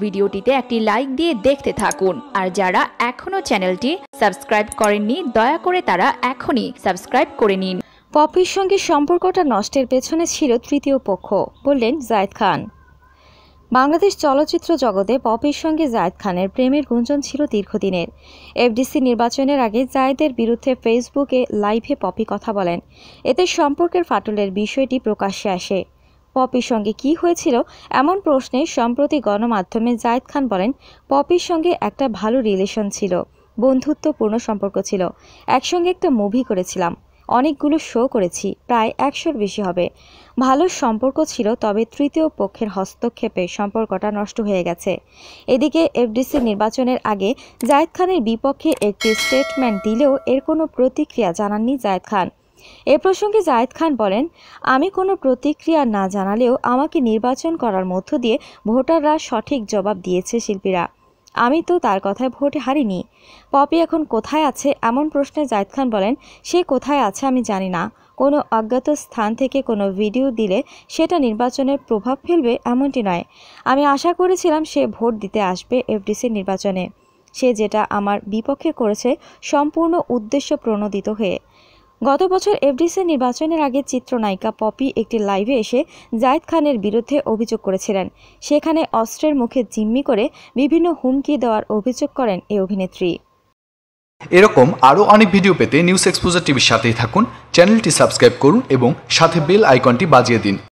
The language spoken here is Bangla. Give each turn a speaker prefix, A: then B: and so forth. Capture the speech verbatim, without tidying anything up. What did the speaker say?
A: ভিডিওটিতে একটি লাইক দিয়ে দেখতে থাকুন। আর যারা এখনো চ্যানেলটি সাবস্ক্রাইব করেননি দয়া করে তারা এখনই সাবস্ক্রাইব করে নিন।
B: পপির সঙ্গে সম্পর্কটা নষ্টের পেছনে ছিল তৃতীয় পক্ষ, বললেন জায়েদ খান। বাংলাদেশ চলচ্চিত্র জগতে পপির সঙ্গে জায়েদ খানের প্রেমের গুঞ্জন ছিল দীর্ঘদিনের। এফডিসি নির্বাচনের আগে জায়েদের বিরুদ্ধে ফেসবুকে লাইভে পপি কথা বলেন। এতে সম্পর্কের ফাটলের বিষয়টি প্রকাশ্যে আসে। পপির সঙ্গে কি হয়েছিল এমন প্রশ্নে সম্প্রতি গণমাধ্যমে জায়েদ খান বলেন, পপির সঙ্গে একটা ভালো রিলেশন ছিল, বন্ধুত্বপূর্ণ সম্পর্ক ছিল, একসঙ্গে একটা মুভি করেছিলাম, অনেকগুলো শো করেছি, প্রায় একশোর বেশি হবে। ভালো সম্পর্ক ছিল, তবে তৃতীয় পক্ষের হস্তক্ষেপে সম্পর্কটা নষ্ট হয়ে গেছে। এদিকে এফডিসি নির্বাচনের আগে জায়েদ খানের বিপক্ষে একটি স্টেটমেন্ট দিলেও এর কোনো প্রতিক্রিয়া জানাননি জায়েদ খান। এ প্রসঙ্গে জায়েদ খান বলেন, আমি কোনো প্রতিক্রিয়া না জানালেও আমাকে নির্বাচন করার মধ্য দিয়ে ভোটাররা সঠিক জবাব দিয়েছে শিল্পীরা। আমি তো তার কথায় ভোটে হারিনি। পপি এখন কোথায় আছে এমন প্রশ্নে জায়েদ খান বলেন, সে কোথায় আছে আমি জানি না। কোনো অজ্ঞাত স্থান থেকে কোনো ভিডিও দিলে সেটা নির্বাচনের প্রভাব ফেলবে এমনটি নয়। আমি আশা করেছিলাম সে ভোট দিতে আসবে এফডিসির নির্বাচনে। সে যেটা আমার বিপক্ষে করেছে সম্পূর্ণ উদ্দেশ্য প্রণোদিত হয়ে। গত বছর এফডিসি নির্বাচনের আগে চিত্রনায়িকা পপি একটি লাইভে এসে জায়েদ খানের বিরুদ্ধে অভিযোগ করেছিলেন। সেখানে অস্ত্রের মুখে জিম্মি করে বিভিন্ন হুমকি দেওয়ার অভিযোগ করেন এই অভিনেত্রী।
C: এরকম আরও অনেক ভিডিও পেতে নিউজ এক্সপোজার টিভির সাথেই থাকুন। চ্যানেলটি সাবস্ক্রাইব করুন এবং সাথে বেল আইকনটি বাজিয়ে দিন।